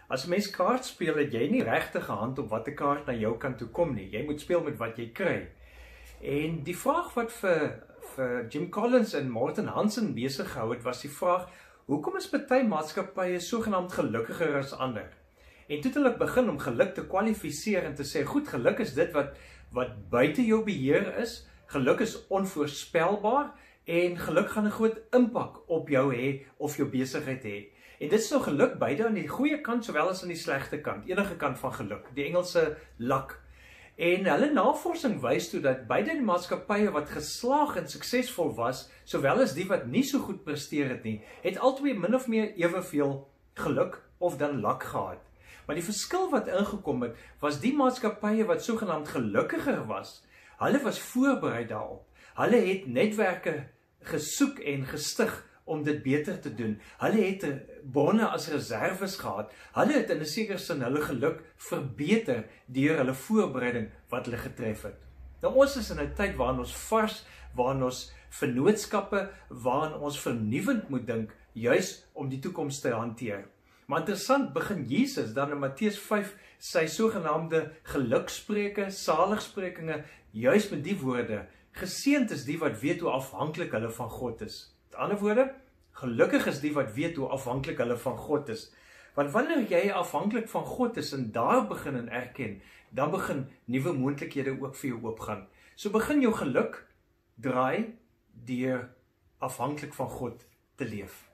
As mens kaart speel, het jy nie regtig 'n hand op watter kaart na jou kant toe kom nie. Jy moet speel met wat jy kry. En die vraag wat vir Jim Collins en Morten Hansen besig gehou het, was die vraag, hoekom is party maatskappye sogenaamd gelukkiger as ander? En toe het hulle begin om geluk te kwalifiseer en te sê, goed, geluk is dit wat buite jou beheer is, geluk is onvoorspelbaar, en geluk gaan 'n groot impak op jou hê of jou besigheid hê. En dit is nou geluk beide aan die goeie kant sowel as aan die slegte kant, enige kant van geluk, die Engelse luck. En hulle navorsing wys toe dat beide die maatskappye wat geslaag en suksesvol was, sowel as die wat nie so goed presteer het nie, het albei min of meer eweveel geluk of dan luck gehad. Maar die verskil wat ingekom het, was die maatskappye wat sogenaamd gelukkiger was, hulle was voorberei daarop. Hulle het netwerke gesoek en gestig om dit beter te doen. Hulle het bronne as reserves gehad. Hulle het in 'n sekere sin hulle geluk verbeter deur hulle voorbereiding wat hulle getref het. Nou ons is in 'n tyd waarin ons vars, waarin ons vennootskappe, waarin ons vernuwend moet dink, juis om die toekoms te hanteer. Maar interessant, begin Jesus dan in Matteus 5 sy sogenaamde geluksspreuke, saligsprekinge, juis met die woorde, geseënd is die wat weet hoe afhanklik hulle van God is. Met ander woorde, gelukkig is die wat weet hoe afhanklik hulle van God is. Want wanneer jy afhanklik van God is en daar begin en erken, dan begin nuwe moontlikhede ook vir jou oopgaan. So begin jou geluk draai deur afhanklik van God te leef.